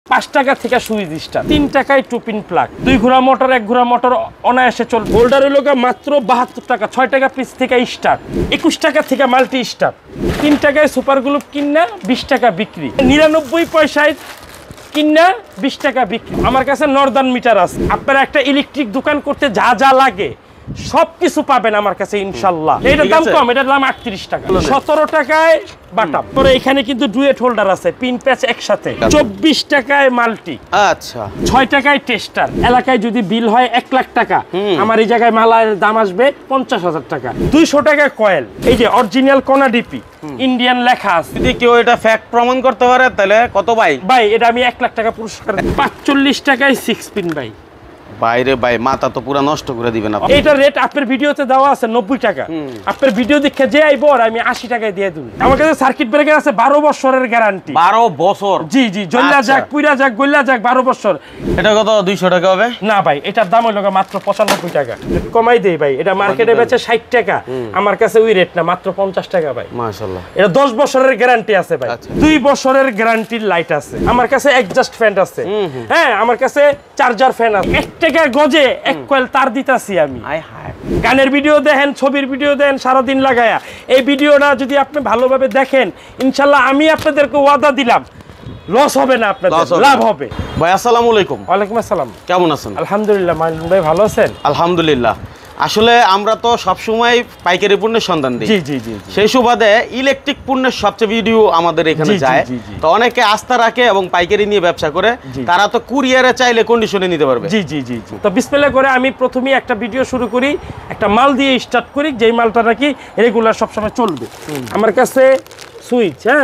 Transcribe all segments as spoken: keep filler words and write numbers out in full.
পাঁচ টাকা থেকে সুইচ স্টার, তিন টাকায় টু পিন প্লাগ, দুই ঘোড়া মোটর এক ঘোড়া মোটর অনায়াসে চলবে। হোল্ডার হলো মাত্র বাহাত্তর টাকা, ছয় টাকা পিস থেকে স্টার, একুশ টাকা থেকে মাল্টি স্টার, তিন টাকায় সুপার গ্লুপ কিনা বিশ টাকা বিক্রি, নিরানব্বই পয়সায় কিনা বিশ টাকা বিক্রি। আমার কাছে নর্দার্ন মিটার আছে। আপনারা একটা ইলেকট্রিক দোকান করতে যা যা লাগে সবকিছু পাবেন আমার কাছে ইনশাল্লাহ। এটার দাম কম, এটার দাম আটত্রিশ টাকা, সতেরো টাকায় বাটাম। পরে এখানে কিন্তু ডুয়েট হোল্ডার আছে, পিন প্যাচ একসাথে, চব্বিশ টাকায় মাল্টি, আচ্ছা ছয় টাকায় টেস্টার। এলাকায় যদি বিল হয় এক লাখ টাকা, আমার এই জায়গায় মালার দাম আসবে পঞ্চাশ হাজার টাকা। দুইশো টাকায় কয়েল, এই যে অরিজিনাল কোনা ডিপি ইন্ডিয়ান লেখা আছে। যদি কেউ এটা ফ্যাক্ট প্রমাণ করতে পারে তাহলে কত ভাই? ভাই এটা আমি এক লাখ টাকা পুরস্কার। পাঁচচল্লিশ টাকায় সিক্স পিন ভাই। বাইরে ভাই মাথা তো পুরো নষ্ট করে দিবেন আপনি। এইটার রেট আপনার ভিডিওতে দেওয়া আছে নব্বই টাকা, আপনার ভিডিও দেখে যে আইবো আর আমি আশি টাকায় দিয়ে দেব। আমার কাছে সার্কিট ব্রেকার আছে বারো বছরের গ্যারান্টি। বারো বছর? জি জি, জ্বলা যাক পুইরা যাক গল্লা যাক বারো বছর। এটা কত দুইশো টাকা হবে? না ভাই, এটার দাম হলো মাত্র পঁচানব্বই টাকা। কমাই দেই ভাই, এটা মার্কেটে বেচে ষাট টাকা, আমার কাছে ওই রেট না, মাত্র পঞ্চাশ টাকা ভাই। মাশাআল্লাহ, এটা দশ বছরের গ্যারান্টি আছে ভাই, দুই বছরের গ্যারান্টির লাইট আছে। আমার কাছে অ্যাডজাস্ট ফ্যান আছে, হ্যাঁ আমার কাছে চার্জার ফ্যান আছে। এক টাকা গজে এক কয়েল তার দিতাছি আমি। গানের ভিডিও দেখেন, ছবির ভিডিও দেন সারাদিন লাগায়া। এই ভিডিওটা যদি আপনি ভালোভাবে দেখেন ইনশাল্লাহ আমি আপনাদেরকে ওয়াদা দিলাম লস হবে না, আপনাদের লাভ হবে। ভাই আসসালামু আলাইকুম। ওয়ালাইকুম আসসালাম। কেমন আছেন? আলহামদুলিল্লাহ। মাইনুল ভাই ভালো আছেন? আলহামদুলিল্লাহ। আসলে আমরা তো সবসময় পাইকারি পণ্যের সন্ধান দিই। জি জি জি। সেই সুবাদে ইলেকট্রিক পণ্যের সবচেয়ে ভিডিও আমাদের এখানে যায়, তো অনেকে আস্থা রাখে এবং পাইকারি নিয়ে ব্যবসা করে, তারা তো কুরিয়ারে চাইলে কন্ডিশনে নিতে পারবে। জি জি জি জি। তো বিসমিল্লাহ করে আমি প্রথমেই একটা ভিডিও শুরু করি, একটা মাল দিয়ে স্টার্ট করি, যেই মালটা নাকি রেগুলার সবসময় চলবে। আমার কাছে সুইচ, হ্যাঁ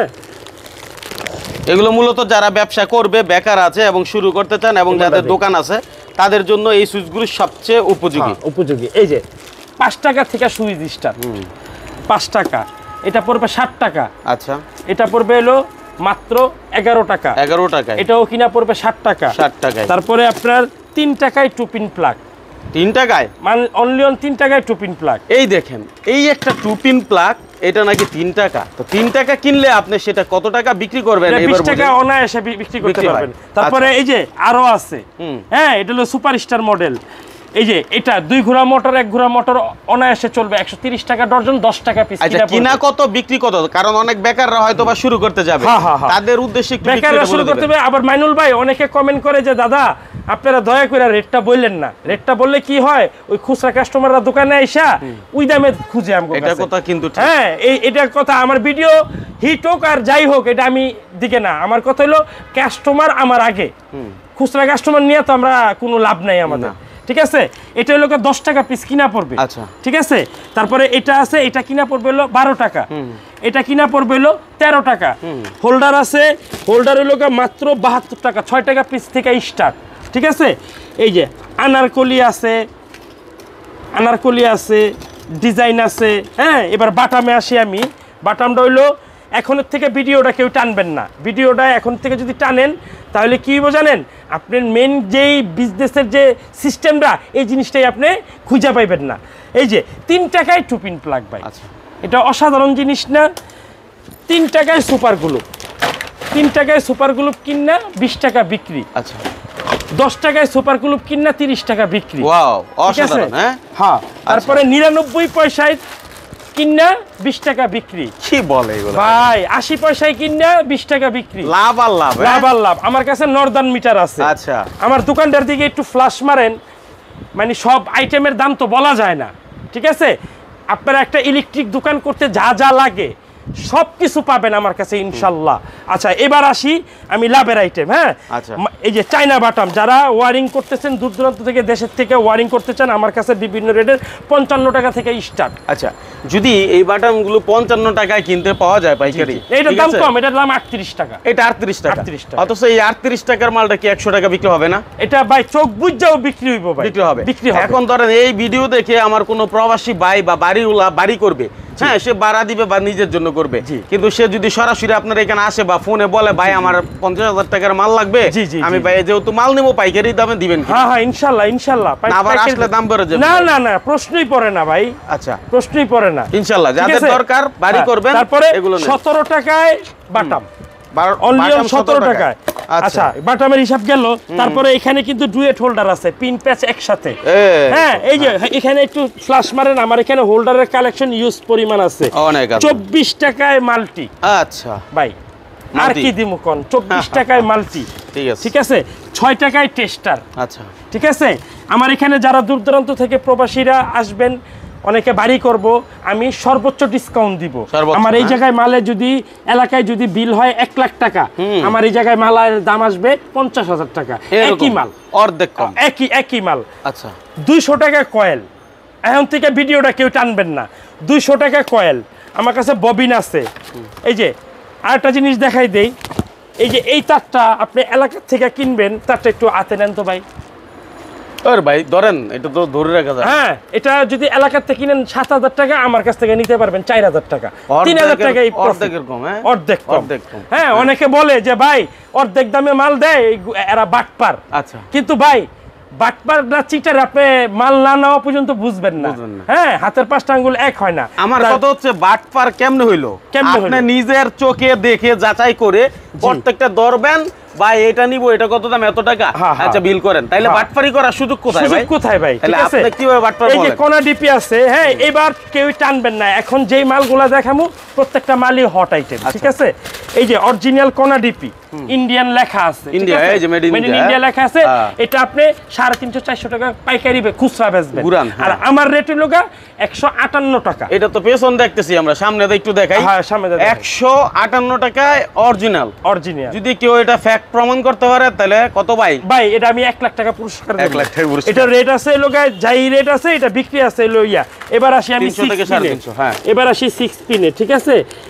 এগুলো মূলত যারা ব্যবসা করবে, বেকার আছে এবং শুরু করতে চান এবং যাদের দোকান আছে তাদের জন্য এই সুইচগুলো সবচেয়ে উপযোগী। উপযোগী এই যে পাঁচ টাকা থেকে সুইচ স্টার, পাঁচ টাকা, এটা পড়বে ষাট টাকা। আচ্ছা, এটা পড়বে হলো মাত্র এগারো টাকা। এগারো টাকা। এটাও কিনা পড়বে ষাট টাকা। ষাট টাকায়। তারপরে আপনার তিন টাকায় টু পিন প্লাগ। তিন টাকায়? মানে অনলি অন তিন টাকায় টু পিন প্লাগ। এই দেখেন, এই একটা টু পিন প্লাগ, এটা নাকি তিন টাকা। তো তিন টাকা কিনলে আপনি সেটা কত টাকা বিক্রি করবেন? বিশ টাকা অনায়াসে বিক্রি করতে পারবেন। তারপরে এই যে আরো আছে, হ্যাঁ এটা হলো সুপারস্টার মডেল। এই যে এটা দুই ঘোড়া মোটর এক ঘোড়া মোটর অনায়াসে চলবে, একশো তিরিশ টাকা ডর্জন, দশ টাকা পিস। আচ্ছা, কিনা কত বিক্রি কত? কারণ অনেক বেকাররা হয়তো বা শুরু করতে যাবে, তাদের উদ্দেশ্যে একটু বেকাররা শুরু করতে হবে। আবার মাইনুল ভাই অনেকে কমেন্ট করে যে দাদা আপনারা দয়া করে রেটটা বললেন না। রেটটা বললে কি হয়, ওই খুচরা কাস্টমাররা দোকানে আইসা ওই দামে খুঁজে আমগো কাছে। এটা কথা কিন্তু ঠিক। হ্যাঁ এই এটার কথা, আমার ভিডিও হিট হোক আর যাই হোক এটা আমি দিকে না, আমার কথা হলো কাস্টমার আমার আগে। খুচরা কাস্টমার নিয়ে তো আমরা কোনো লাভ নাই আমাদের, ঠিক আছে? এটা হলো দশ টাকা পিস কিনা পড়বে। আচ্ছা, ঠিক আছে। তারপরে এটা আছে, এটা কিনা পড়বে হলো বারো টাকা, এটা কিনা পড়বে হলো তেরো টাকা। হোল্ডার আছে, হোল্ডার হলো মাত্র বাহাত্তর টাকা, ছয় টাকা পিস থেকে স্টার্ট, ঠিক আছে? এই যে আনারকলি আছে, আনারকলি আছে, ডিজাইন আছে, হ্যাঁ। এবার বাটামে আসি আমি। বাটামটা হইলো এখনের থেকে ভিডিওটা কেউ টানবেন না, ভিডিওটা এখন থেকে যদি টানেন তাহলে কি হইব জানেন, আপনার মেন যেই বিজনেসের যে সিস্টেমটা এই জিনিসটাই আপনি খুঁজে পাইবেন না। এই যে তিন টাকায় টু পিন প্লাগ ভাই, এটা অসাধারণ জিনিস না? তিন টাকায় সুপার গ্লুপ, তিন টাকায় সুপার গ্লুপ কিনা বিশ টাকা বিক্রি। আচ্ছা, দশ টাকায় সুপার গ্লুপ কিনা তিরিশ টাকা বিক্রি। ওয়াও, অসাধারণ। হ্যাঁ হ্যাঁ। তারপরে নিরানব্বই পয়সায় কিনা বিশ টাকা বিক্রি। কি বলে এগুলো ভাই? আশি পয়সায় কিনা বিশ টাকা বিক্রি। লাভ আর লাভ, লাভ আর লাভ। আমার কাছে নর্দার্ন মিটার আছে। আচ্ছা, আমার দোকানটার দিকে একটু ফ্ল্যাশ মারেন, মানে সব আইটেমের দাম তো বলা যায় না, ঠিক আছে? আপনারা একটা ইলেকট্রিক দোকান করতে যা যা লাগে সব কিছু পাবেন আমার কাছে ইনশাল্লাহ। আচ্ছা, এবার আসি আমি লাভের আইটেম। হ্যাঁ, এই যে চায়না বাটাম, যারা ওয়ারিং করতেছেন দূর দূরান্ত থেকে, দেশের থেকে ওয়ারিং করতে চান, আমার কাছে বিভিন্ন রেটের পঞ্চান্ন টাকা থেকে স্টার্ট। আচ্ছা, যদি এই বাটামগুলো পঞ্চান্ন টাকায় কিনতে পাওয়া যায় পাইকারি, এটার দাম কম, এটার দাম আটত্রিশ টাকা। এটা আটত্রিশ টাকা। অথচ এই আটত্রিশ টাকার মালটা কি একশো টাকা বিক্রি হবে না? এটা ভাই চোখ বুঝাও বিক্রি হইব ভাই, বিক্রি হবে, বিক্রি হবে। এখন ধরেন এই ভিডিও দেখে আমার কোনো প্রবাসী ভাই বা বাড়িওয়ালা বাড়ি করবে, হ্যাঁ সে ভাড়া দিবে বা নিজের জন্য করবে, কিন্তু সে যদি সরাসরি আপনার এখানে আসে বা ফোনে বলে ভাই আমার পঞ্চাশ হাজার টাকার মাল লাগবে, আমি ভাই যেহেতু মাল নেবো পাইকারি দামে দিবেন? হ্যাঁ হ্যাঁ ইনশাল্লাহ ইনশাল্লাহ। আবার আসলে দাম বেড়ে যাবে? না না না, প্রশ্নই পড়ে না ভাই। আচ্ছা, প্রশ্নই পড়ে না ইনশাল্লাহ। যাদের দরকার বাড়ি করবেন। তারপরে এগুলো সতেরো টাকায় বাটাম, অনলি সতেরো টাকায়। আচ্ছা বাটামের হিসাব গেল। তারপরে এখানে কিন্তু ডুয়েট হোল্ডার আছে, পিন প্যাচ একসাথে। হ্যাঁ এই যে এখানে একটু ফ্লাশ মারেন, আমার এখানে হোল্ডারের কালেকশন ইউজ পরিমাণ আছে অনেক আছে। চব্বিশ টাকায় মাল্টি। আচ্ছা ভাই আর কি দিমু কোন, চব্বিশ টাকায় মাল্টি। ঠিক আছে ঠিক আছে, ছয় টাকায় টেস্টার। আচ্ছা ঠিক আছে, আমার এখানে যারা দূর দূরান্ত থেকে প্রবাসীরা আসবেন, অনেকে বাড়ি করব, আমি সর্বোচ্চ ডিসকাউন্ট দিব। আমার এই জায়গায় মালে যদি এলাকায় যদি বিল হয় এক লাখ টাকা, আমার এই জায়গায় মালের দাম আসবে পঞ্চাশ হাজার টাকা। একই মাল, অর্ধেক কম, একই একই মাল। আচ্ছা দুইশো টাকা কয়েল। এখন থেকে ভিডিওটা কেউ টানবেন না, দুইশো টাকা কয়েল। আমার কাছে ববিন আছে। এই যে আরেকটা জিনিস দেখাই দেই, এই যে এই তারটা আপনি এলাকা থেকে কিনবেন, তারটা একটু হাতে নেন তো ভাই। আর ভাই ধরেন, এটা তো ধরে রাখা যায়। হ্যাঁ, এটা যদি এলাকার থেকে কিনেন সাত হাজার টাকা, আমার কাছ থেকে নিতে পারবেন চার হাজার টাকা, তিন হাজার টাকা অর্ধেকের কম। হ্যাঁ অর্ধেক কম। অর্ধেক কম। হ্যাঁ, অনেকে বলে যে ভাই অর্ধেক দামে মাল দেয়, এরা বাটপার। আচ্ছা, কিন্তু ভাই বাটপার না চিটার, আপনি মাল না নেওয়া পর্যন্ত বুঝবেন না। হ্যাঁ, হাতের পাঁচটা আঙ্গুল এক হয় না। আমার কথা হচ্ছে বাটপার কেমনে হইলো, আপনি নিজের চোখে দেখে যাচাই করে প্রত্যেকটা ধরবেন, ভাই এটা নিব, এটা কত দাম, এত টাকা, আচ্ছা বিল করেন, তাইলে বাটপারি করার সুযোগ কোথায় ভাই? কোথায় ভাই? ঠিক আছে, আপনি কিভাবে বাটপার বলেন? এই যে কোনা ডিপি আছে, হ্যাঁ এবার কেউ টানবেন না। এখন যেই মালগুলা দেখামু প্রত্যেকটা মালই হট আইটেম। ঠিক আছে, এই যে অরিজিনাল কোনা ডিপি, ইন্ডিয়ান লেখা আছে, ইন্ডিয়া, এই যে মেড ইন ইন্ডিয়া লেখা আছে। এটা আপনি সাড়ে তিনশো চারশো টাকা পাইকারি খুচরা বেচবেন, আর আমার রেট হলো একশো আটান্ন টাকা। এটা তো পেছন দেখতেছি আমরা, সামনে একটু দেখাই। হ্যাঁ সামনে দেখাই। একশো আটান্ন টাকায় অরিজিনাল। অরিজিনাল যদি কেউ এটা ফ্যাক্ট প্রমাণ করতে পারে তাহলে কত ভাই? ভাই এটা আমি এক লাখ টাকা পুরস্কার দেব। এক লাখ টাকা পুরস্কার। এটা রেট আছে লোগায়, যাই রেট আছে এটা বিক্রি আছে লইয়া। এবার আসি আমি তিনশো থেকে সাড়ে তিনশো। হ্যাঁ, এবার আসি সিক্স পিনে। ঠিক আছে,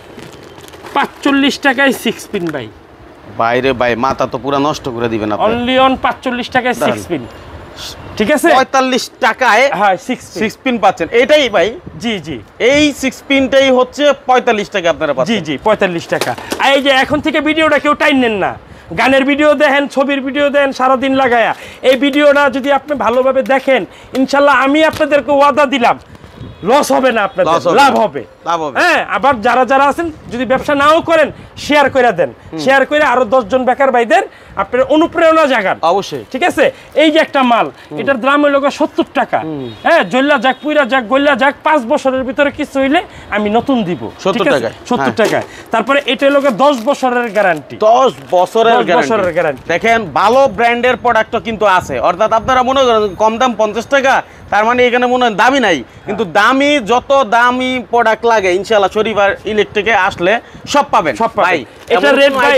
পাঁচচল্লিশ টাকায় সিক্স পিন ভাই। বাইরে ভাই মাথা তো পুরো নষ্ট করে দিবেন আপনি। অনলি অন পাঁচচল্লিশ টাকায় সিক্স পিন। ঠিক আছে, পঁয়তাল্লিশ টাকায় হ্যাঁ সিক্স সিক্স পিন পাচ্ছেন। এটাই ভাই? জি জি, এই সিক্স পিনটাই হচ্ছে পঁয়তাল্লিশ টাকা আপনারা পাচ্ছেন। জি জি, পঁয়তাল্লিশ টাকা। আর এই যে এখন থেকে ভিডিওটা কেউ টাইম নেন না, গানের ভিডিও দেখেন, ছবির ভিডিও দেন সারাদিন লাগায়া। এই ভিডিওটা যদি আপনি ভালোভাবে দেখেন, ইনশাল্লাহ আমি আপনাদেরকে ওয়াদা দিলাম লস হবে না, আপনাদের লাভ হবে। হ্যাঁ, আবার যারা যারা আছেন যদি ব্যবসা নাও করেন, শেয়ার করে দেন, শেয়ার করে আরো দশ জন বেকার ভাইদের আপনার অনুপ্রেরণা জাগান। অবশ্যই। ঠিক আছে, এই যে একটা মাল, এটার দাম হলো সত্তর টাকা। হ্যাঁ, জল্লা যাক, পুইরা যাক, গল্লা যাক, পাঁচ বছরের ভিতরে কিছু হইলে আমি নতুন দিব সত্তর টাকায়। সত্তর টাকায়। তারপরে এটা হলো দশ বছরের গ্যারান্টি। দশ বছরের গ্যারান্টি। দেখেন, ভালো ব্র্যান্ডের প্রোডাক্টও কিন্তু আছে। অর্থাৎ আপনারা মনে করেন কম দাম পঞ্চাশ টাকা, তার মানে এখানে মনে হয় দামি নাই, কিন্তু দামি যত দামি প্রোডাক্ট লাগে ইনশাআল্লাহ শরীফার ইলেকট্রিকে আসলে সব পাবেন। সব ভাই এটা রেট ভাই,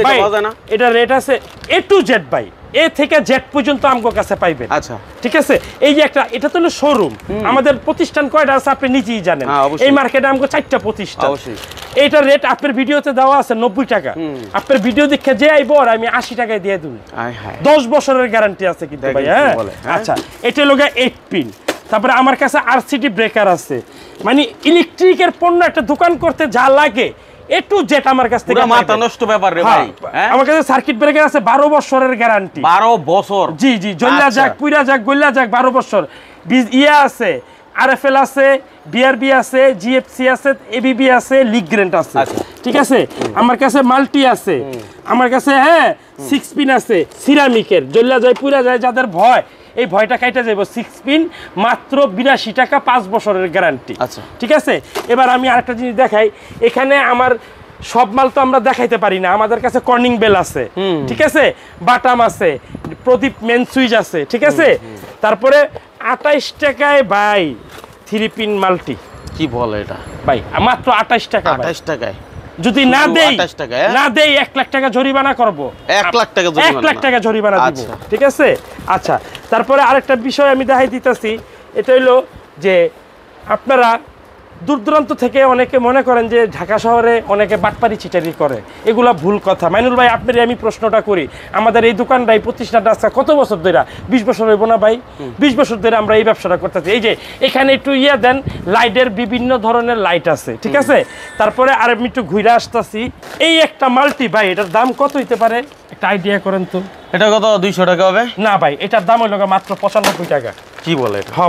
এটা রেট আছে এ টু জেড ভাই, এ থেকে জেড পর্যন্ত আমগো কাছে পাইবেন। আচ্ছা, ঠিক আছে, এই যে একটা, এটা তো হলো শোরুম। আমাদের প্রতিষ্ঠান কয়টা আছে আপনি নিজেই জানেন। এই মার্কেটে আমগো চারটা প্রতিষ্ঠান। এইটা রেট আপনার ভিডিওতে দেওয়া আছে নব্বই টাকা। আপনার ভিডিও দেখে যে আইবো আর আমি আশি টাকায় দিয়ে দেব। দশ বছরের গ্যারান্টি আছে কিন্তু ভাই। হ্যাঁ, আচ্ছা, এটা হলো এইট পিন। তারপরে আমার কাছে আরসিডি ব্রেকার আছে, মানে ইলেকট্রিকের পণ্য একটা দোকান করতে যা লাগে এ টু জেড আমার কাছ থেকে। মাথা নষ্ট ব্যাপার রে ভাই। আমার কাছে সার্কিট ব্রেকার আছে বারো বছরের গ্যারান্টি। বারো বছর? জি জি, জ্বললা যাক, পুইরা যাক, গল্লা যাক, বারো বছর। ইয়া আছে, আরএফএল আছে, বিআরবি আছে, জিএফসি আছে, এবিবি আছে, লিগ্রেন্ট আছে। ঠিক আছে, আমার কাছে মাল্টি আছে, আমার কাছে হ্যাঁ সিক্স পিন আছে সিরামিকের, জ্বললা যায়, পুইরা যায়, যাদের ভয় এই ভয়টা কাইটা যাইব। সিক্স পিন মাত্র বিরাশি টাকা, পাঁচ বছরের গ্যারান্টি। আচ্ছা, ঠিক আছে, এবার আমি আরেকটা জিনিস দেখাই। এখানে আমার সব মাল তো আমরা দেখাইতে পারি না, আমাদের কাছে কর্নিং বেল আছে। ঠিক আছে, বাটাম আছে, প্রদীপ মেন সুইচ আছে। ঠিক আছে, তারপরে আঠাইশ টাকায় ভাই থ্রি পিন মাল্টি। কি বলে এটা ভাই? মাত্র আঠাইশ টাকা। আঠাইশ টাকায় যদি না দেই, না দেই এক লাখ টাকা জরিমানা করব। এক লাখ টাকা এক লাখ টাকা জরিমানা দিব। ঠিক আছে, আচ্ছা, তারপরে আরেকটা বিষয় আমি দেখাই দিতেছি। এটা হইলো যে আপনারা দূর দূরান্ত থেকে অনেকে মনে করেন যে ঢাকা শহরে অনেকে বাটপারি চিটারি করে, এগুলা ভুল কথা। মাইনুল ভাই, আপনার আমি প্রশ্নটা করি, আমাদের এই দোকানটা, এই প্রতিষ্ঠানটা আজকে কত বছর ধরে? বিশ বছর হইব না ভাই? বিশ বছর ধরে আমরা এই ব্যবসাটা করতেছি। এই যে এখানে একটু ইয়ে দেন, লাইটের বিভিন্ন ধরনের লাইট আছে। ঠিক আছে, তারপরে আর আমি একটু ঘুরে আসতেছি। এই একটা মাল্টি ভাই, এটার দাম কত হইতে পারে একটা আইডিয়া করেন তো? এটা কত? দুইশো টাকা হবে? না ভাই, এটার দাম হইল মাত্র পঁচানব্বই টাকা। কি বলে? হ্যাঁ ভাই,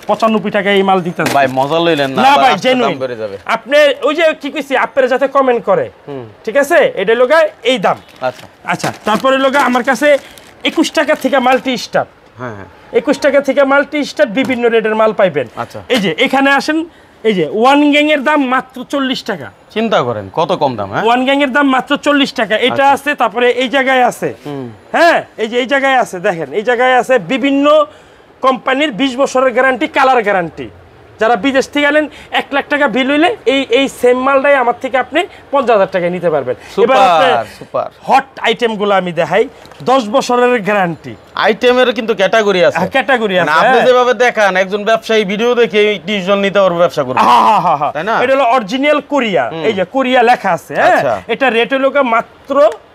পঁচানব্বই টাকা এই মাল দিতে ভাই মজা লইলেন না না ভাই জেনুইন আপনি ওই যে কি কইছি আপনারা যাতে কমেন্ট করে ঠিক আছে এটা লোগা এই দাম আচ্ছা আচ্ছা তারপরে লোগা আমার কাছে একুশ টাকা থেকে মাল্টি স্টার হ্যাঁ হ্যাঁ একুশ টাকা থেকে মাল্টি স্টার বিভিন্ন রেটের মাল পাইবেন আচ্ছা এই যে এখানে আসেন এই যে ওয়ান গ্যাং এর দাম মাত্র চল্লিশ টাকা চিন্তা করেন কত কম দাম হ্যাঁ ওয়ান গ্যাং এর দাম মাত্র চল্লিশ টাকা এটা আছে তারপরে এই জায়গায় আছে হ্যাঁ এই যে এই জায়গায় আছে দেখেন এই জায়গায় আছে বিভিন্ন কোম্পানির বিশ বছরের গ্যারান্টি কালার গ্যারান্টি যারা বিদেশ থেকে আনেন এক লাখ টাকা বিল হইলে এই এই সেম মালটাই আমার থেকে আপনি পঞ্চাশ হাজার টাকায় নিতে পারবেন এবার সুপার হট আইটেমগুলো আমি দেখাই দশ বছরের গ্যারান্টি আইটেমের কিন্তু ক্যাটাগরি আছে ক্যাটাগরি আছে আপনি যেভাবে দেখান একজন ব্যবসায়ী ভিডিও দেখে ডিসিশন নিতে পারবে ব্যবসা করবে হ্যাঁ হ্যাঁ হ্যাঁ তাই না এটা হলো অরিজিনাল কোরিয়া এই যে কোরিয়া লেখা আছে হ্যাঁ এটা রেট হলো মাত্র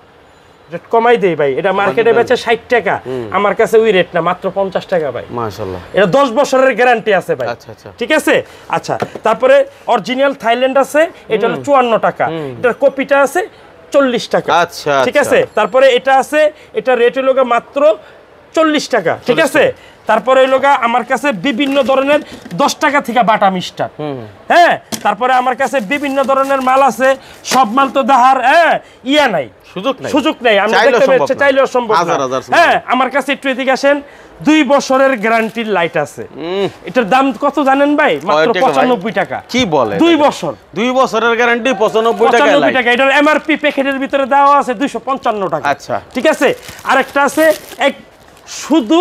রেট কমাই দেই ভাই এটা মার্কেটে বেচে ষাট টাকা আমার কাছে ওই রেট না মাত্র পঞ্চাশ টাকা ভাই মাশাআল্লাহ এটা দশ বছরের গ্যারান্টি আছে ভাই আচ্ছা আচ্ছা ঠিক আছে আচ্ছা তারপরে অরিজিনাল থাইল্যান্ড আছে এটা হলো চুয়ান্ন টাকা এটার কপিটা আছে চল্লিশ টাকা আচ্ছা ঠিক আছে তারপরে এটা আছে এটা রেট হলো মাত্র চল্লিশ টাকা ঠিক আছে তারপরে হলো আমার কাছে বিভিন্ন ধরনের দশ টাকা থেকে বাটাম স্টার হ্যাঁ তারপরে আমার কাছে বিভিন্ন ধরনের মাল আছে সব মাল তো দাহার হ্যাঁ ইয়া নাই সুযোগ নাই সুযোগ নাই আমি দেখতে পাচ্ছি চাইলেও সম্ভব না হ্যাঁ আমার কাছে একটু এদিকে আসেন দুই বছরের গ্যারান্টির লাইট আছে এটার দাম কত জানেন ভাই মাত্র পঁচানব্বই টাকা কি বলে দুই বছর দুই বছরের গ্যারান্টি পঁচানব্বই টাকা পঁচানব্বই টাকা এটার এমআরপি প্যাকেটের ভিতরে দেওয়া আছে দুইশো পঞ্চান্ন টাকা আচ্ছা ঠিক আছে আরেকটা আছে এক শুধু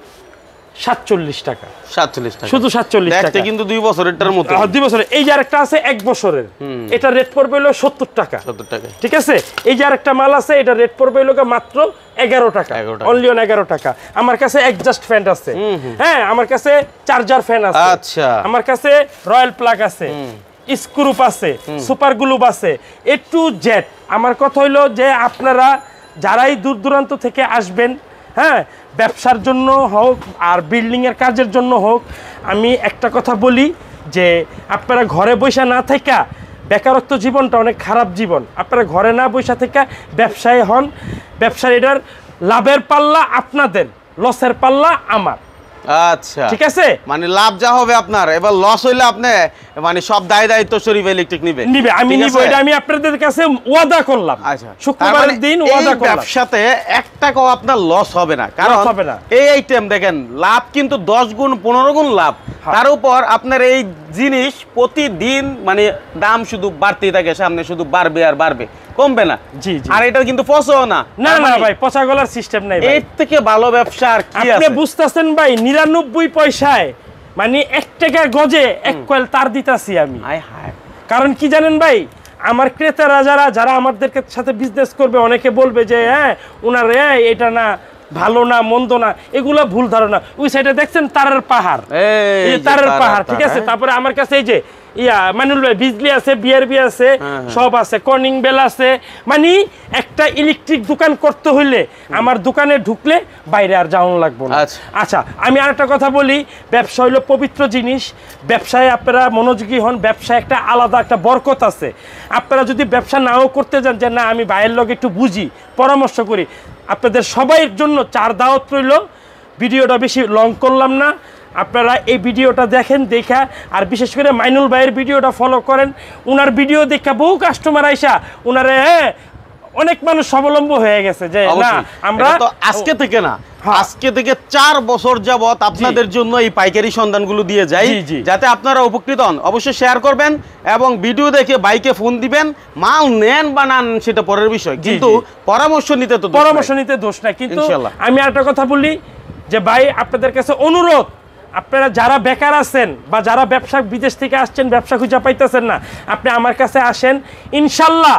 সাতচল্লিশ টাকা সাতচল্লিশ টাকা শুধু সাতচল্লিশ টাকা কিন্তু দুই বছরেরটার মতো দুই বছরের এই যে আরেকটা আছে এক বছরের এটা রেট পড়বে হলো সত্তর টাকা সত্তর টাকা ঠিক আছে এই যে আরেকটা মাল আছে এটা রেট পড়বে হলো মাত্র এগারো টাকা অনলি অন এগারো টাকা আমার কাছে অ্যাডজাস্ট ফ্যান আছে হ্যাঁ আমার কাছে চার্জার ফ্যান আছে আচ্ছা আমার কাছে রয়্যাল প্লাগ আছে স্ক্রুপ আছে সুপার গ্লুব আছে এ টু জেড আমার কথা হইলো যে আপনারা যারাই দূর দূরান্ত থেকে আসবেন হ্যাঁ ব্যবসার জন্য হোক আর বিল্ডিং এর কাজের জন্য হোক আমি একটা কথা বলি যে আপনারা ঘরে বসে না থাকা বেকারত্ব জীবনটা অনেক খারাপ জীবন আপনারা ঘরে না বসে থাকা ব্যবসায়ী হন ব্যবসার এটার লাভের পাল্লা আপনাদের লসের পাল্লা আমার আচ্ছা ঠিক আছে মানে লাভ যা হবে আপনার এবার লস হইলে আপনি মানে সব দায় দায়িত্ব শরীফ ইলেকট্রিক নিবে নিবে আমি নিব এটা আমি আপনাদের কাছে ওয়াদা করলাম আচ্ছা শুক্রবারের দিন ওয়াদা করলাম ব্যবসাতে এক টাকাও আপনার লস হবে না কারণ হবে না এই আইটেম দেখেন লাভ কিন্তু দশ গুণ পনেরো গুণ লাভ তার উপর আপনার এই জিনিস প্রতিদিন মানে দাম শুধু বাড়তেই থাকে সামনে শুধু বাড়বে আর বাড়বে কমবে না জি জি আর এটা কিন্তু পচাও না না না ভাই পচা গলার সিস্টেম নাই ভাই এর থেকে ভালো ব্যবসা আর কি আছে আপনি বুঝতাছেন ভাই নিরানব্বই পয়সায় মানে এক টাকার গজে এক কয়েল তার দিতাছি আমি হায় হায় কারণ কি জানেন ভাই আমার ক্রেতারা যারা যারা আমাদের সাথে বিজনেস করবে অনেকে বলবে যে হ্যাঁ উনার এটা না ভালো না মন্দ না এগুলা ভুল ধারণা ওই সাইডে দেখছেন তারের পাহাড় এই তারের পাহাড় ঠিক আছে তারপরে আমার কাছে এই যে ইয়া মানুল ভাই বিজলি আছে বিআরবি আছে সব আছে কর্নিং বেল আছে মানে একটা ইলেকট্রিক দোকান করতে হইলে আমার দোকানে ঢুকলে বাইরে আর যাওয়ানো লাগবে না আচ্ছা আমি আরেকটা কথা বলি ব্যবসা হইলো পবিত্র জিনিস ব্যবসায় আপনারা মনোযোগী হন ব্যবসায় একটা আলাদা একটা বরকত আছে আপনারা যদি ব্যবসা নাও করতে যান যে না আমি বাইরের লোক একটু বুঝি পরামর্শ করি আপনাদের সবাইয়ের জন্য চার দাওয়াত রইল ভিডিওটা বেশি লং করলাম না আপনারা এই ভিডিওটা দেখেন দেখা আর বিশেষ করে মাইনুল ভাইয়ের ভিডিওটা ফলো করেন উনার ভিডিও দেখা বহু কাস্টমার আইসা উনারে হ্যাঁ অনেক মানুষ স্বাবলম্বী হয়ে গেছে যে না আমরা তো আজকে থেকে না আজকে থেকে চার বছর যাবত আপনাদের জন্য এই পাইকারি সন্ধানগুলো দিয়ে যাই যাতে আপনারা উপকৃত হন অবশ্যই শেয়ার করবেন এবং ভিডিও দেখে বাইকে ফোন দিবেন মাল নেন বা না নেন সেটা পরের বিষয় কিন্তু পরামর্শ নিতে তো পরামর্শ নিতে দোষ নাই কিন্তু আমি আরেকটা কথা বলি যে ভাই আপনাদের কাছে অনুরোধ আপনারা যারা বেকার আছেন বা যারা ব্যবসা বিদেশ থেকে আসছেন ব্যবসা খুঁজে পাইতেছেন না আপনি আমার কাছে আসেন ইনশাল্লাহ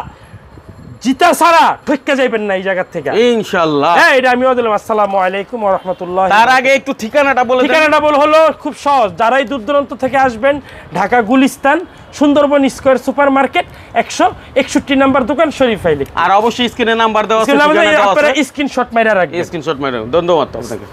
জিতা ছাড়া ঠকে যাইবেন না এই জায়গা থেকে ইনশাআল্লাহ হ্যাঁ এটা আমিও দিলাম আসসালামু আলাইকুম ওয়া রাহমাতুল্লাহ তার আগে একটু ঠিকানাটা বলে দেন ঠিকানাটা বল হলো খুব সহজ যারাই দূর দূরান্ত থেকে আসবেন Dhaka Gulistan Sundarban square super market একশো একষট্টি নাম্বার দোকান শরীফ আইলি আর অবশ্যই স্ক্রিনে নাম্বার দেওয়া আছে আপনারা স্ক্রিনশট মাইরা রাখবেন স্ক্রিনশট মাইরা ধন্যবাদ আপনাকে।